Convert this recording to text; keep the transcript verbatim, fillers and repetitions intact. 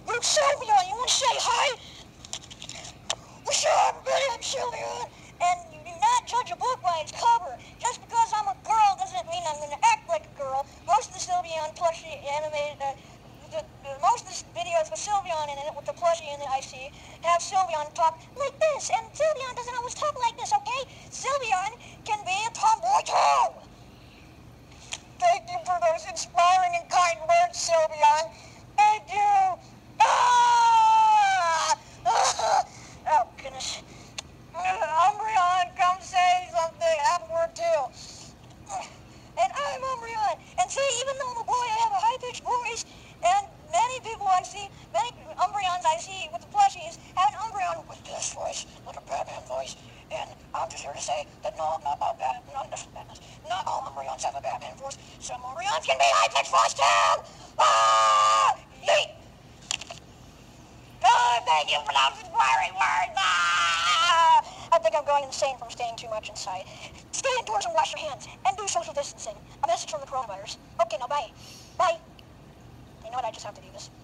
Luke Sylveon, you want to say hi? What's up, everybody? I'm Sylveon, and you do not judge a book by its cover. Just because I'm a girl doesn't mean I'm going to act like a girl. Most of the Sylveon plushie animated, uh, the, the, most of the videos with Sylveon in it, with the plushie in it I see, have Sylveon talk like this, and Sylveon doesn't always talk like this, okay? Sylveon can be a tomboy too. Thank you for those inspiring and kind words, Sylveon. Thank you. Ah! Oh, goodness. Uh, Umbreon, come say something. I have a word too. And I'm Umbreon. And see, even though I'm a boy, I have a high-pitched voice. And many people I see, many Umbreons I see with the plushies have an Umbreon with this voice, like a Batman voice. And I'm just here to say that no, not all Batman, not, not all Umbreons have a Batman voice. Some Umbreons can be high-pitched voice too. Ah! Yeet! Oh, thank you for those inspiring words. Ah! I think I'm going insane from staying too much inside. Stay indoors and wash your hands. And do social distancing. A message from the coronavirus. Okay, now bye. Bye. You know what? I just have to do this.